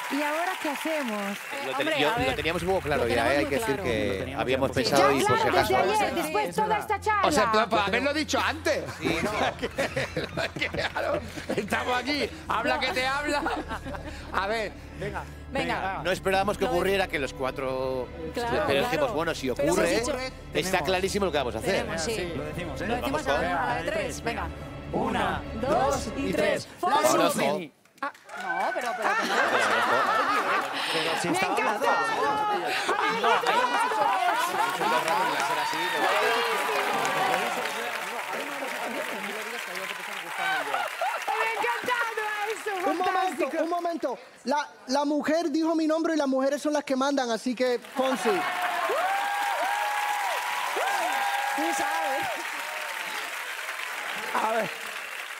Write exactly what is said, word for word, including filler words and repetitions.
¿Y ahora qué hacemos? Lo, ten- yo- lo teníamos un poco claro ya, ¿eh? Hay que decir Lo que teníamos habíamos ya muy pensado Ya, y por si claro, acaso. desde ayer, después de toda esta charla. O sea, para, para haberlo dicho antes. Sí, no. Claro, estamos aquí. Habla que te habla. A ver, Venga, Venga. No esperábamos que ocurriera que los cuatro. Claro, pero dijimos, claro. bueno, si Pero hemos ocurre, dicho- está Tenemos. clarísimo lo que vamos a hacer. Tenemos, sí. lo decimos, ¿eh? Lo decimos Vamos con- a la de tres. Venga. Una, Dos y tres. Falso. Orozco. Ah, no, pero, pero que no. Pero si ¡Me estaba encantó! ¡Me ha encantado eso! Un momento, un momento. La, la mujer dijo mi nombre y las mujeres son las que mandan, así que, Fonsi. Tú sabes. A ver.